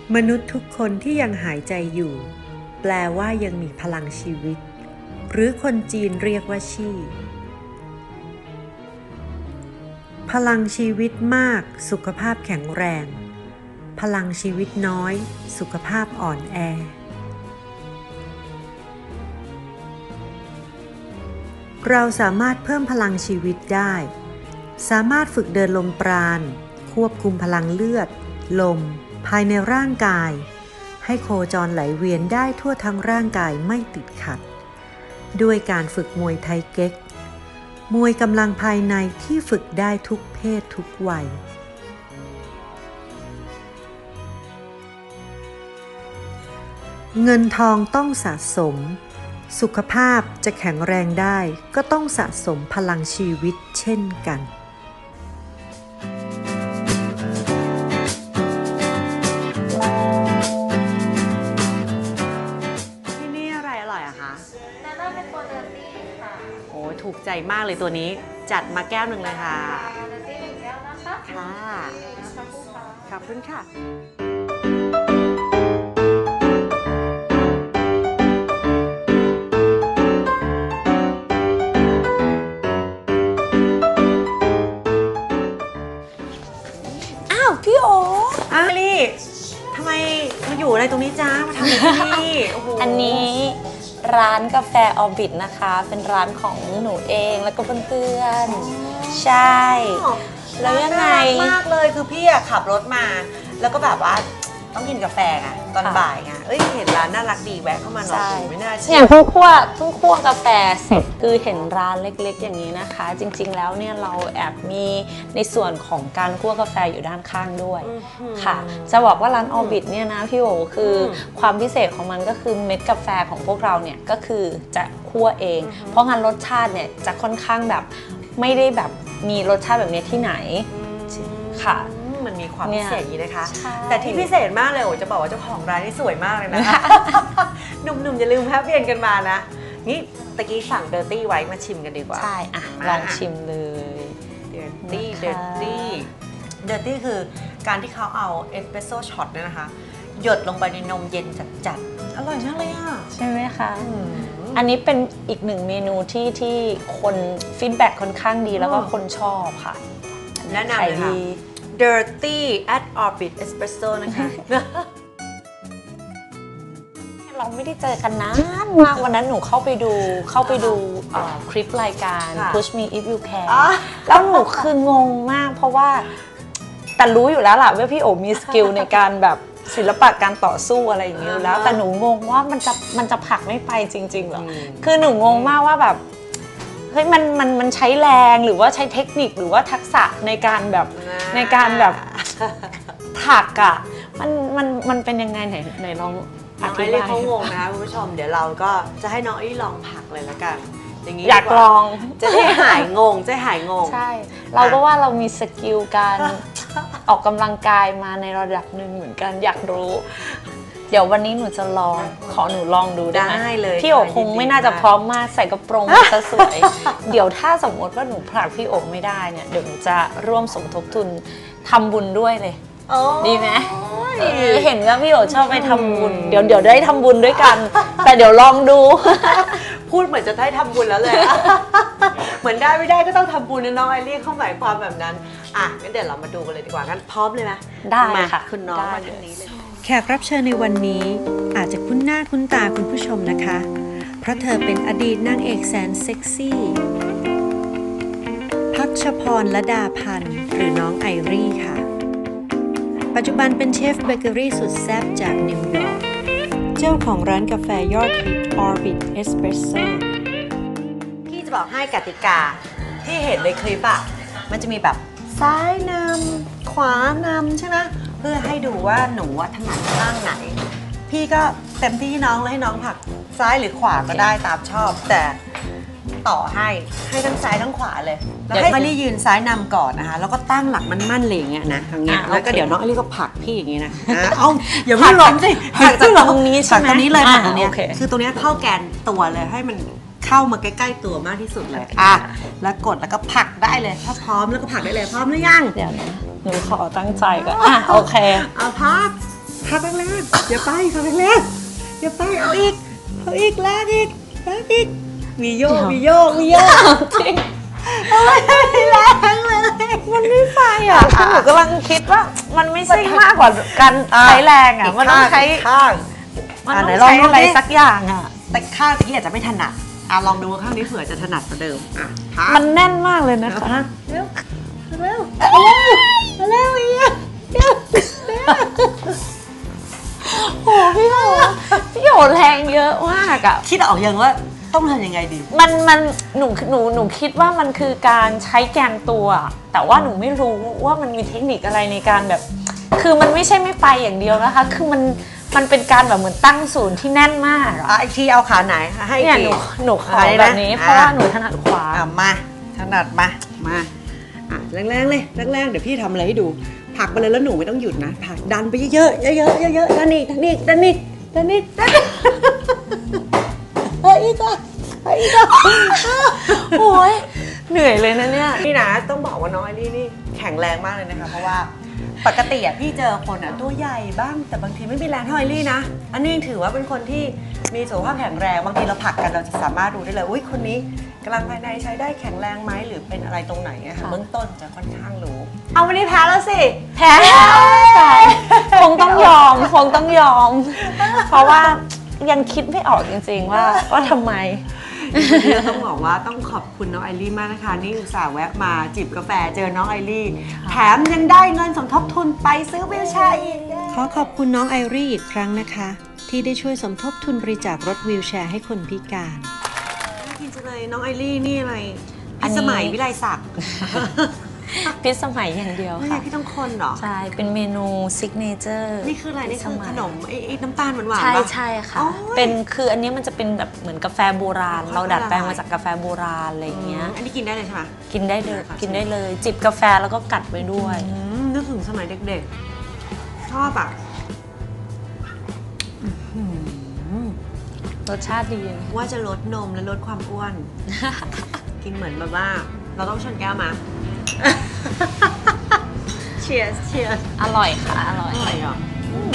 มนุษย์ทุกคนที่ยังหายใจอยู่แปลว่ายังมีพลังชีวิตหรือคนจีนเรียกว่าชี่พลังชีวิตมากสุขภาพแข็งแรงพลังชีวิตน้อยสุขภาพอ่อนแอเราสามารถเพิ่มพลังชีวิตได้สามารถฝึกเดินลมปราณควบคุมพลังเลือดลมภายในร่างกายให้โคจรไหลเวียนได้ทั่วทั้งร่างกายไม่ติดขัดด้วยการฝึกมวยไทเก๊กมวยกำลังภายในที่ฝึกได้ทุกเพศทุกวัยเงินทองต้องสะสมสุขภาพจะแข็งแรงได้ก็ต้องสะสมพลังชีวิตเช่นกันที่นี่อะไรอร่อยอะคะน่าเป็นตัวเดอร์ตี้ค่ะโอ้ถูกใจมากเลยตัวนี้จัดมาแก้วหนึ่งเลยค่ะเดอร์ตี้1 แก้วนะคะค่ะขอบคุณค่ะพี่โอลี่ทำไมมาอยู่อะไรตรงนี้จ้ามาทำอะไรที่นี่อันนี้ร้านกาแฟออร์บิทนะคะเป็นร้านของหนูเองแล้วก็เพื่อนๆใช่แล้วยังไงมากเลยคือพี่ขับรถมาแล้วก็แบบว่าต้องกินกาแฟไงตอนบ่ายไงเห็นร้านน่ารักดีแวะเข้ามาหน่อยไม่น่าเชื่ออย่างเพิ่งคั่วกาแฟเสร็จคือเห็นร้านเล็กๆอย่างนี้นะคะจริงๆแล้วเนี่ยเราแอบมีในส่วนของการคั่วกาแฟอยู่ด้านข้างด้วยค่ะจะบอกว่าร้านออร์บิทเนี่ยนะพี่โอคือความพิเศษของมันก็คือเม็ดกาแฟของพวกเราเนี่ยก็คือจะคั่วเองเพราะงั้นรสชาติเนี่ยจะค่อนข้างแบบไม่ได้แบบมีรสชาติแบบนี้ที่ไหนค่ะมันมีความพิเศษอย่างนี้นะคะแต่ที่พิเศษมากเลยโอ้จะบอกว่าเจ้าของร้านนี่สวยมากเลยนะ หนุ่มๆอย่าลืมแวะเวียนกันมานะนี่ตะกี้สั่งเดอร์ตี้ไว้มาชิมกันดีกว่าใช่อ่ะลองชิมเลยเดอร์ตี้คือการที่เขาเอาเอสเปรสโซ่ช็อตเนี่ยนะคะหยดลงไปในนมเย็นจัดๆอร่อยมากเลยอ่ะใช่ไหมคะอันนี้เป็นอีกหนึ่งเมนูที่คนฟีดแบ็กค่อนข้างดีแล้วก็คนชอบค่ะแนะนำเลยค่ะDirty at Orbit Espresso นะคะเราไม่ได้เจอกันนานมากวันนั้นหนูเข้าไปดูคลิปรายการ Push Me If You Can แล้วหนูคืองงมากเพราะว่าแต่รู้อยู่แล้วล่ะว่าพี่โอมีสกิลในการแบบศิลปะการต่อสู้อะไรอย่างนี้อยู่แล้วแต่หนูงงว่ามันจะผลักไม่ไปจริงๆหรอคือหนูงงมากว่าแบบเฮ้ยมันใช้แรงหรือว่าใช้เทคนิคหรือว่าทักษะในการแบบผลักอ่ะมันเป็นยังไงไหนลองอธิบายเขางงนะคะคุณผู้ชมเดี๋ยวเราก็จะให้น้องลองผลักเลยละกันอย่างนี้อยากลองจะได้หายงงใช่เราก็ว่าเรามีสกิลการออกกำลังกายมาในระดับหนึ่งเหมือนกันอยากรู้เดี๋ยววันนี้หนูจะลองขอหนูลองดูได้ไหมเลยพี่โอคงไม่น่าจะพร้อมมากใส่กระโปรงจะสวยเดี๋ยวถ้าสมมติว่าหนูผลักพี่โอไม่ได้เนี่ยเดี๋ยวหนูจะร่วมสมทบทุนทำบุญด้วยเลยดีไหมเห็นว่าพี่โอชอบไปทำบุญเดี๋ยวได้ทำบุญด้วยกันแต่เดี๋ยวลองดูพูดเหมือนจะได้ทำบุญแล้วเลยเหมือนได้ไม่ได้ก็ต้องทำบุญนะน้องไอรี่เขาหมายความแบบนั้นงั้นเดี๋ยวเรามาดูกันเลยดีกว่างั้นพร้อมเลยไหมได้ค่ะคุณน้องมาทางนี้เลยแขกรับเชิญในวันนี้อาจจะคุ้นหน้าคุ้นตาคุณผู้ชมนะคะเพราะเธอเป็นอดีตนางเอกแสนเซ็กซี่พัชพรลดาพันธ์หรือน้องไอรี่ค่ะปัจจุบันเป็นเชฟเบเกอรี่สุดแซ่บจากนิวยอร์กเจ้าของร้านกาแฟยอดฮิต Orbit Espresso พี่จะบอกให้กติกาที่เห็นในคลิปมันจะมีแบบซ้ายนำขวานำใช่ไหมเพื่อให้ดูว่าหนูถนัดข้างไหนพี่ก็เต็มที่น้องเลยให้น้องผลักซ้ายหรือขวาก็ได้ตามชอบแต่ต่อให้ทั้งซ้ายทั้งขวาเลยแล้วให้มารี่ยืนซ้ายนำก่อนนะคะแล้วก็ตั้งหลักมั่นๆเลยอย่างเงี้ยนะทางเนี้ยแล้วก็เดี๋ยวน้องอลี่ก็ผลักพี่อย่างงี้นะเอาอย่าไม่ล้มสิผลักจากตรงนี้ใช่ไหมตรงนี้เลยผลักตรงนี้คือตรงนี้เข้าแกนตัวเลยให้มันเข้ามาใกล้ๆตัวมากที่สุดเลยแล้วกดแล้วก็ผลักได้เลยถ้าพร้อมแล้วก็ผลักได้เลยพร้อมหรือยังเดี๋ยวนะหนูขอตั้งใจก่อนโอเคพักพักแรงๆอย่าไปพักแรงๆอย่าไปเอาอีกแรงอีกมีโยกจริงไม่แรงเลยมันไม่ไปอ่ะคือหนูกำลังคิดว่ามันไม่ใช่มากกว่าการใช้แรงอ่ะมันต้องใช้ข้างมันต้องใช้อะไรสักอย่างอ่ะแต่ข้างที่อาจจะไม่ถนัดลองดูข้างนี้เผื่อจะถนัดกว่าเดิมมันแน่นมากเลยนะคะเร็วอีกโอ้พี่โหแรงเยอะมากอ่ะคิดออกยังว่าต้องทำยังไงดีมันหนูคิดว่ามันคือการใช้แกนตัวแต่ว่าหนูไม่รู้ว่ามันมีเทคนิคอะไรในการแบบคือมันไม่ใช่ไม่ไปอย่างเดียวนะคะคือมันเป็นการแบบเหมือนตั้งศูนย์ที่แน่นมากไอทีเอาขาไหนให้เนี่ยหนูขอแบบนี้เพราะว่าหนูถนัดขวามาถนัดมาแรงๆเลยแรงๆเดี๋ยวพี่ทำอะไรให้ดูผลักไปเลยแล้วหนูไม่ต้องหยุดนะผลักดันไปเยอะดันอีกอีกโอ้ยเหนื่อยเลยนะเนี่ยนี่นะต้องบอกว่าน้องไอรี่นี่แข็งแรงมากเลยนะคะเพราะว่าปกติพี่เจอคนตัวใหญ่บ้างแต่บางทีไม่มีแรงเท่าไอรี่นะอันนี้ถือว่าเป็นคนที่มีสุขภาพแข็งแรงบางทีเราผลักกันเราจะสามารถรู้ได้เลยอุ้ยคนนี้กำลังภายในใช้ได้แข็งแรงไหมหรือเป็นอะไรตรงไหนเบื้องต้นจะค่อนข้างรู้เอาวันนี้แพ้แล้วสิแพ้คงต้องยอมเพราะว่ายังคิดไม่ออกจริงๆว่าทำไมต้องบอกว่าต้องขอบคุณน้องไอรี่มากนะคะนี่อุตส่าห์แวะมาจิบกาแฟเจอน้องไอรี่แถมยังได้เงินสมทบทุนไปซื้อวีลแชร์อีกขอขอบคุณน้องไอรี่อีกครั้งนะคะที่ได้ช่วยสมทบทุนบริจาครถวีลแชร์ให้คนพิการน่ากินจังเลยน้องไอรี่นี่อะไรพิสมัยวิไลศักดิ์พิสมัยอย่างเดียวค่ะพี่ต้องคนเหรอใช่เป็นเมนูซิกเนเจอร์นี่คืออะไรนี่คือขนมไอ้น้ำตาลหวานๆใช่ค่ะเป็นคืออันนี้มันจะเป็นแบบเหมือนกาแฟโบราณเราดัดแปลงมาจากกาแฟโบราณอะไรอย่างเงี้ยอันนี้กินได้เลยใช่ไหมกินได้เลยจิบกาแฟแล้วก็กัดไปด้วยนึกถึงสมัยเด็กๆชอบอ่ะรสชาติดีว่าจะลดนมและลดความอ้วนกินเหมือนแบบว่าเราต้องชนแก้วมาเชียร์อร่อยค่ะอร่อยอ่ะ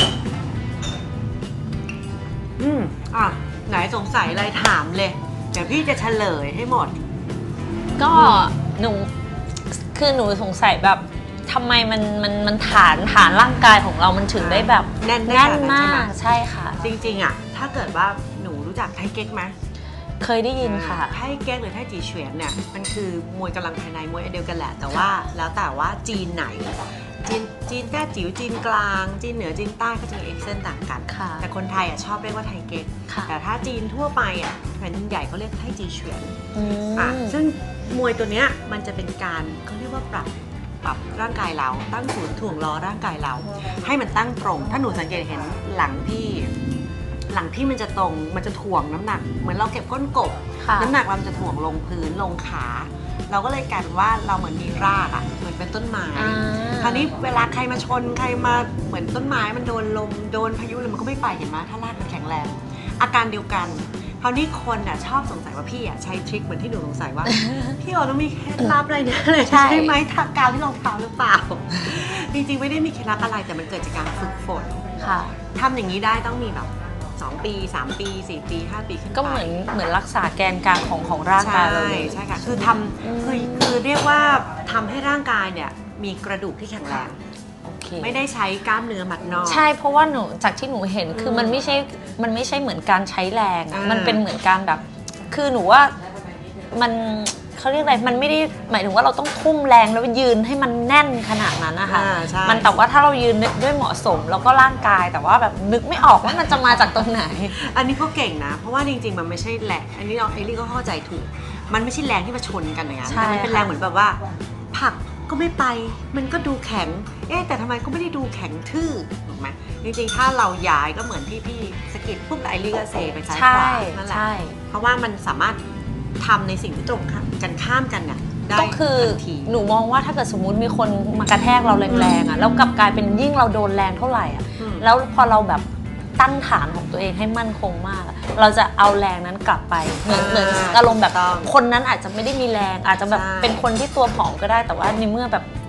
ไหนสงสัยอะไรถามเลยเดี๋ยวพี่จะเฉลยให้หมดก็หนูสงสัยแบบทำไมมันฐานร่างกายของเรามันถึงได้แบบแน่นมากใช่ค่ะจริงๆอ่ะถ้าเกิดว่าหนูรู้จักไทเก๊กไหมเคยได้ยินค่ะไทเก๊กหรือไทจีเฉวียนเนี่ยมันคือมวยกำลังภายในมวยเดียวกันแหละแต่ว่าแล้วแต่ว่าจีนไหนจีนแต้จิ๋วจีนกลางจีนเหนือจีนใต้ก็จะมีเอกเส้นต่างกันแต่คนไทยอ่ะชอบเรียกว่าไทเก๊กแต่ถ้าจีนทั่วไปอ่ะแผ่นดินใหญ่เขาเรียกไทจีเฉวียนซึ่งมวยตัวเนี้ยมันจะเป็นการเขาเรียกว่าปรับร่างกายเราตั้งศูนย์ถ่วงล้อร่างกายเราให้มันตั้งตรงถ้าหนูสังเกตเห็นหลังที่มันจะตรงมันจะถ่วงน้ำหนักเหมือนเราเก็บก้นกบน้ำหนักมันจะถ่วงลงพื้นลงขาเราก็เลยกลายเป็นว่าเราเหมือนมีรากอ่ะเหมือนเป็นต้นไม้คราวนี้เวลาใครมาชนใครมาเหมือนต้นไม้มันโดนลมโดนพายุเลยมันก็ไม่ไปเห็นไหมถ้ารากมันแข็งแรงอาการเดียวกันคราวนี้คนอ่ะชอบสงสัยว่าพี่อ่ะใช้ทริคเหมือนที่หนูสงสัยว่าพี่ต้องมีเคล็ดลับอะไรเนี่ยเลยใช่ไหมทากาวที่รองเท้าหรือเปล่าจริงๆไม่ได้มีเคล็ดลับอะไรแต่มันเกิดจากการฝึกฝนทำอย่างนี้ได้ต้องมีแบบ2 ปี3 ปี4 ปี5 ปีขึ้นไปก็เหมือนรักษาแกนกลางของร่างกายเราเลยใช่ค่ะคือคือเรียกว่าทำให้ร่างกายเนี่ยมีกระดูกที่แข็งแรงไม่ได้ใช้กล้ามเนื้อมัดนอกใช่เพราะว่าหนูจากที่หนูเห็นคือมันไม่ใช่เหมือนการใช้แรงมันเป็นเหมือนการแบบคือหนูว่ามันเขาเรียกอะไรมันไม่ได้หมายถึงว่าเราต้องทุ่มแรงแล้วยืนให้มันแน่นขนาดนั้นนะคะมันแต่ว่าถ้าเรายืนด้วยเหมาะสมแล้วก็ร่างกายแต่ว่าแบบนึกไม่ออกว่ามันจะมาจากตรงไหนอันนี้เขาเก่งนะเพราะว่าจริงๆมันไม่ใช่แรงอันนี้น้องไอรี่ก็เข้าใจถูกมันไม่ใช่แรงที่มาชนกันอย่างนั้นแต่มันเป็นแรงเหมือนแบบว่าผักก็ไม่ไปมันก็ดูแข็งแต่ทำไมก็ไม่ได้ดูแข็งทื่อถูกไหมจริงๆถ้าเราย้ายก็เหมือนที่พี่สกิดปุ๊บไอรี่ก็เซไปซ้ายขวานั่นแหละเพราะว่ามันสามารถทำในสิ่งที่ตรงกันข้ามกันน่ะก็คือหนูมองว่าถ้าเกิดสมมุติมีคนมากระแทกเราแรงๆอ่ะแล้วกลับกลายเป็นยิ่งเราโดนแรงเท่าไหร่อ่ะแล้วพอเราแบบตั้งฐานของตัวเองให้มั่นคงมากเราจะเอาแรงนั้นกลับไปเหมือนอารมณ์แบบคนนั้นอาจจะไม่ได้มีแรงอาจจะแบบเป็นคนที่ตัวผอมก็ได้แต่ว่าในเมื่อแบบ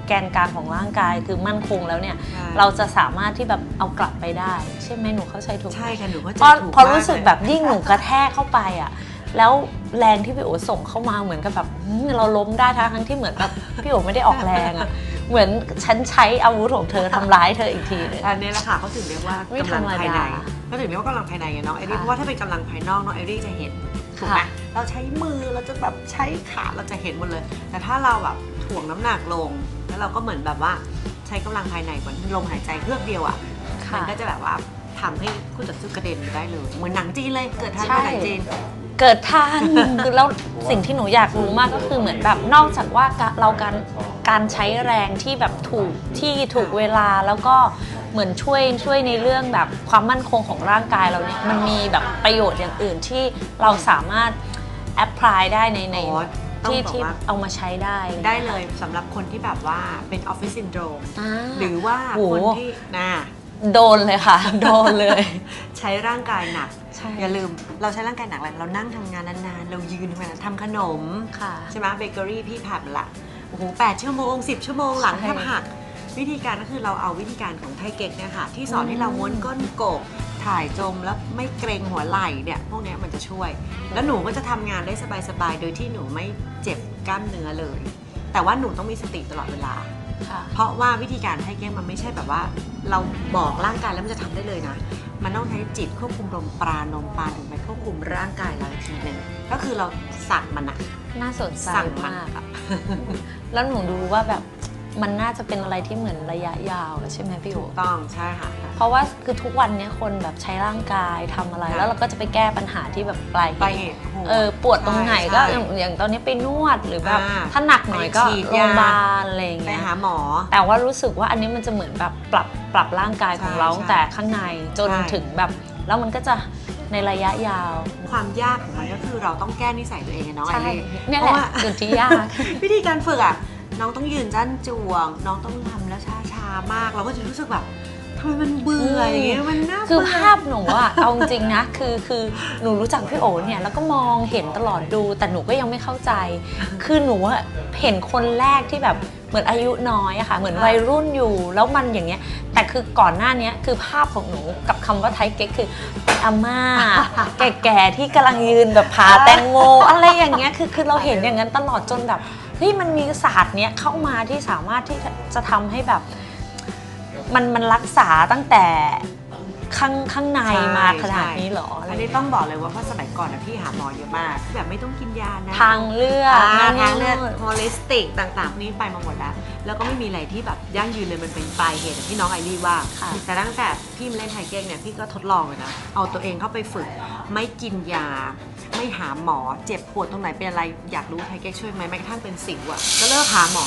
แกนกลางของร่างกายคือมั่นคงแล้วเนี่ยเราจะสามารถที่แบบเอากลับไปได้ใช่ไหมหนูเข้าใจถูกใช่ค่ะหนูเข้าใจถูกพอรู้สึกแบบยิ่งหนูกระแทกเข้าไปอ่ะแล้วแรงที่พี่โอส่งเข้ามาเหมือนกับแบบเราล้มได้ทั้งที่เหมือนแบบพี่โอไม่ได้ออกแรงอ่ะเหมือนฉันใช้อาวุธของเธอทำร้ายเธออีกทีนึงอันนี้แหละค่ะเขาถึงเรียกว่ากำลังภายในก็ถึงเรียกว่ากำลังภายในไงน้องไอรี่เพราะว่าถ้าเป็นกำลังภายนอกน้องไอรี่จะเห็นถูกไหมเราใช้มือเราจะแบบใช้ขาเราจะเห็นหมดเลยแต่ถ้าเราแบบถ่วงน้ำหนักลงแล้วเราก็เหมือนแบบว่าใช้กำลังภายในเหมือนลมหายใจเพื่อเดียวอ่ะมันก็จะแบบว่าทำให้คู่ต่อสู้กระเด็นได้เลยเหมือนหนังจีนเลยเกิดทันหนังจีนเกิดทันแล้วสิ่งที่หนูอยากรู้มากก็คือเหมือนแบบนอกจากว่าเราการใช้แรงที่แบบถูกที่ถูกเวลาแล้วก็เหมือนช่วยในเรื่องแบบความมั่นคงของร่างกายเราเนี่ยมันมีแบบประโยชน์อย่างอื่นที่เราสามารถแอพพลายได้ในที่เอามาใช้ได้เลยสำหรับคนที่แบบว่าเป็นออฟฟิศซินโดรมหรือว่าคนที่โดนเลยค่ะโดนเลยใช้ร่างกายหนักอย่าลืมเราใช้ร่างกายหนักอะไรเรานั่งทำงานนานๆเรายืนทำขนมใช่ไหมเบเกอรี่พี่ผัดละโอ้โห8 ชั่วโมง10 ชั่วโมงหลังแทบหักวิธีการก็คือเราเอาวิธีการของไทเก๊กเนี่ยค่ะที่สอนให้เราม้วนก้นกบถ่ายจมแล้วไม่เกรงหัวไหล่เนี่ยพวกนี้มันจะช่วยแล้วหนูก็จะทำงานได้สบายๆโดยที่หนูไม่เจ็บกล้ามเนื้อเลยแต่ว่าหนูต้องมีสติตลอดเวลาเพราะว่าวิธีการไทเก๊กมันไม่ใช่แบบว่าเราบอกร่างกายแล้วมันจะทำได้เลยนะมันต้องใช้จิตควบคุมลมปราณถึงไปควบคุมร่างกายเราอีกทีหนึ่งก็คือเราสั่งมันอะน่าสนใจมากอะแล้วหนูดูว่าแบบมันน่าจะเป็นอะไรที่เหมือนระยะยาวใช่ไหมพี่โอ๋ต้องใช่ค่ะเพราะว่าคือทุกวันนี้คนแบบใช้ร่างกายทำอะไรแล้วเราก็จะไปแก้ปัญหาที่แบบปลายเหตุปวดตรงไหนก็อย่างตอนนี้ไปนวดหรือแบบถ้าหนักหน่อยก็โรงพยาบาลอะไรอย่างเงี้ยไปหาหมอแต่ว่ารู้สึกว่าอันนี้มันจะเหมือนแบบปรับร่างกายของเราตั้งแต่ข้างในจนถึงแบบแล้วมันก็จะในระยะยาวความยากของมันก็คือเราต้องแก้นิสัยตัวเองน้องไอรี่นี่แหละจุดที่ยากวิธีการฝึกอ่ะน้องต้องยืนจั่นจวงน้องต้องทำแล้วช้ามากเราก็จะรู้สึกแบบทำไมมันเบื่ออย่างเงี้ยมันน่าคือภาพหนูอะเอาจริงนะคือหนูรู้จักพี่โอเนี่ยแล้วก็มองเห็นตลอดดูแต่หนูก็ยังไม่เข้าใจคือหนูเห็นคนแรกที่แบบเหมือนอายุน้อยอะค่ะเหมือนวัยรุ่นอยู่แล้วมันอย่างเงี้ยแต่คือก่อนหน้านี้คือภาพของหนูกับคำว่าไทเก๊กคืออาม่าแก่ๆที่กำลังยืนแบบผ่าแตงโมอะไรอย่างเงี้ยคือเราเห็นอย่างนั้นตลอดจนแบบมันมีศาสตร์เนี้ยเข้ามาที่สามารถที่จะทำให้แบบมันรักษาตั้งแต่ข้างในมาขนาดนี้หรออันนี้ต้องบอกเลยว่าเพราะสมัยก่อนนะพี่หาหมอเยอะมากแบบไม่ต้องกินยานะทางเลือกโฮลิสติกต่างๆนี้ไปมาหมดแล้วก็ไม่มีอะไรที่แบบยั่งยืนเลยมันเป็นปลายเหตุที่น้องไอรี่ว่าแต่ตั้งแต่พี่มาเล่นไทเก๊กเนี่ยพี่ก็ทดลองเลยนะเอาตัวเองเข้าไปฝึกไม่กินยาไม่หาหมอเจ็บปวดตรงไหนเป็นอะไรอยากรู้ไทเก๊กช่วยไหมแม้กระทั่งเป็นสิวอะก็เลิกหาหมอ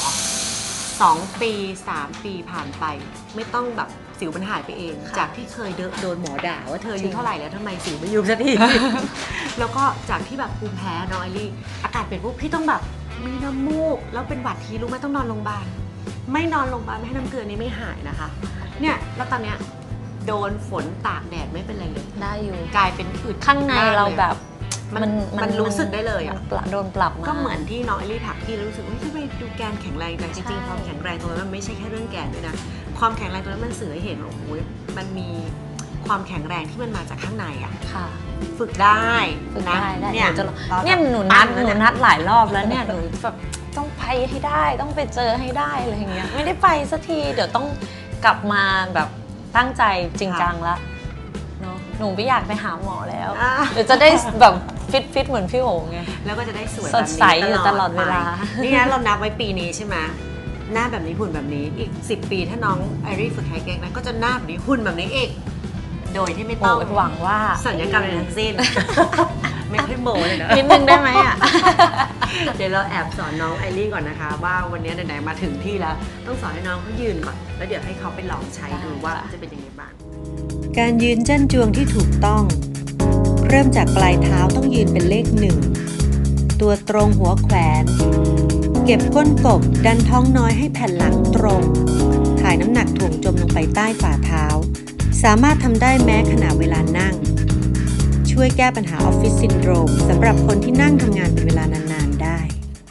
2 ปี3 ปีผ่านไปไม่ต้องแบบสิวมันหายไปเองจากที่เคยโดนหมอด่าว่าเธออายุเท่าไหร่แล้วทำไมสิวไม่ยุบสักที แล้วก็จากที่แบบภูมิแพ้น้องไอรี่อากาศเปลี่ยนปุ๊บพี่ต้องแบบมีน้ำมูกแล้วเป็นหวัดทีรู้ไหมต้องนอนโรงพยาบาลไม่นอนโรงพยาบาลไม่ให้น้ำเกลือนี้ไม่หายนะคะเนี่ยแล้วตอนเนี้ยโดนฝนตากแดดไม่เป็นไรเลยได้อยู่กลายเป็นอึดข้างในเราแบบมันรู้สึกได้เลยอ่ะโดนปรับมาก็เหมือนที่น้องไอรี่ถักพี่รู้สึกว่าทำไมดูแกนแข็งแรงแต่จริงๆความแข็งแรงตรงนั้นมันไม่ใช่แค่เรื่องแกนด้วยนะความแข็งแรงตรงนั้นมันสื่อให้เห็นว่าโอ้โหมันมีความแข็งแรงที่มันมาจากข้างในอ่ะฝึกได้นะเนี่ยหนูนัดหลายรอบแล้วเนี่ยหนูแบบต้องไปให้ได้ต้องไปเจอให้ได้อะไรอย่างเงี้ยไม่ได้ไปสักทีเดี๋ยวต้องกลับมาแบบตั้งใจจริงจังละหนูไม่อยากไปหาหมอแล้วเดี๋ยวจะได้แบบฟิตเหมือนพี่โอ๋ไงแล้วก็จะได้สวยสดใสอยู่ตลอดเวลานี่นะเรานับไว้ปีนี้ใช่ไหมหน้าแบบนี้หุ่นแบบนี้อีก10 ปีถ้าน้องไอรี่ฝึกไทเก๊กนะก็จะหน้าแบบนี้หุ่นแบบนี้อีกโดยที่ไม่ต้องหวังว่าสัญญกรรมในทั้งสิ้นไม่ค่อยโมเลยนะนิดนึงได้ไหมอ่ะเดี๋ยวเราแอบสอนน้องไอรี่ก่อนนะคะว่าวันนี้ไหนๆมาถึงที่แล้วต้องสอนให้น้องเขายืนก่อนแล้วเดี๋ยวให้เขาไปลองใช้ดูว่าจะเป็นยังไงบ้างการยืนจั่นจวงที่ถูกต้องเริ่มจากปลายเท้าต้องยืนเป็นเลข1ตัวตรงหัวแขวนเก็บก้นกบดันท้องน้อยให้แผ่นหลังตรงถ่ายน้ำหนักถ่วงจมลงไปใต้ฝ่าเท้าสามารถทำได้แม้ขณะเวลานั่งช่วยแก้ปัญหาออฟฟิศซินโดรมสำหรับคนที่นั่งทำงานเป็นเวลานานๆได้ให้น้องไอ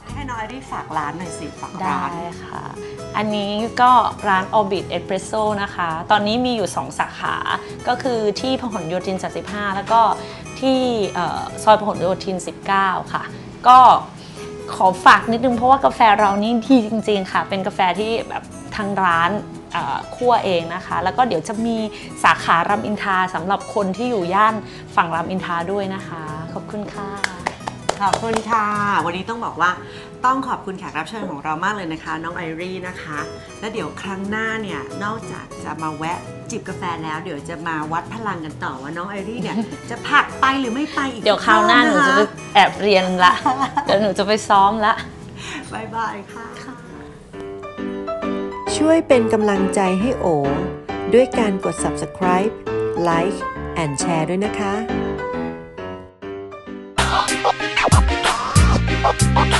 รี่ฝากร้านหน่อยสิฝากได้ร้านค่ะ อันนี้ก็ร้าน Orbit Espresso นะคะ ตอนนี้มีอยู่ 2 สาขา ก็คือที่พหลโยธิน 35 แล้วก็ที่ซอยพหลโยธิน 19 ค่ะ ก็ขอฝากนิดนึงเพราะว่ากาแฟเรานี่ดีจริงๆค่ะ เป็นกาแฟที่แบบทางร้านคั่วเองนะคะ แล้วก็เดี๋ยวจะมีสาขารามอินทราสำหรับคนที่อยู่ย่านฝั่งรามอินทราด้วยนะคะ ขอบคุณค่ะขอบคุณค่ะ วันนี้ต้องบอกว่าต้องขอบคุณแขกรับเชิญของเรามากเลยนะคะ น้องไอรี่นะคะ และเดี๋ยวครั้งหน้าเนี่ยนอกจากจะมาแวะจิบกาแฟแล้วเดี๋ยวจะมาวัดพลังกันต่อว่าน้องไอรี่เนี่ย จะผลักไปหรือไม่ไปอีกเดี๋ยวคราวหน้าหนูจะไปแอบเรียนละ เดี๋ยวหนูจะไปซ้อมละบายบายค่ะช่วยเป็นกำลังใจให้โอด้วยการกด subscribe like and share ด้วยนะคะ